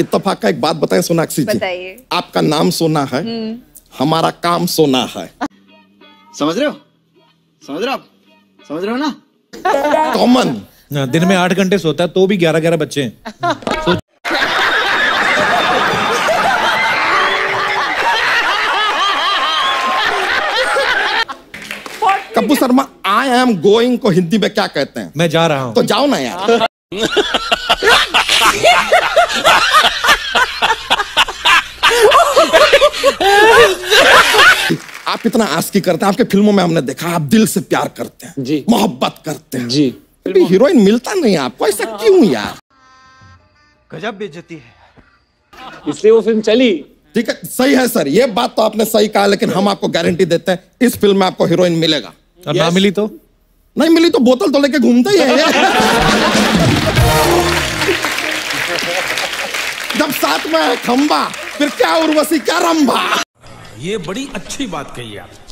इत्तेफाक का एक बात बताएं सोनाक्षी जी, बताइए। आपका नाम सोना है, हमारा काम सोना है। समझ रहे हो? समझ रहे हो आप? समझ रहे हो ना? कॉमन। दिन में 8 घंटे सोता है तो भी 11-11 बच्चे हैं। Kapoor Sharma, I am going को हिंदी में क्या कहते हैं? मैं जा रहा हूं। तो जाओ ना यार। आप इतना आस्की करते हैं, आपके फिल्मों में हमने देखा आप दिल से प्यार करते हैं जी, मोहब्बत करते हैं जी। फिर भी हीरोइन मिलता नहीं आपको, ऐसा क्यों यार? गजब बेइज्जती है। इसलिए वो फिल्म चली। ठीक है, सही है सर, ये बात तो आपने सही कहा, लेकिन हम आपको गारंटी देते हैं इस फिल्म में आपको हीरोइन मिलेगा। और ना मिली तो? नहीं मिली तो बोतल तो लेके घूमते ही है। जब साथ में है खंबा, फिर क्या उर्वशी क्या रंभा। ये बड़ी अच्छी बात कही आप।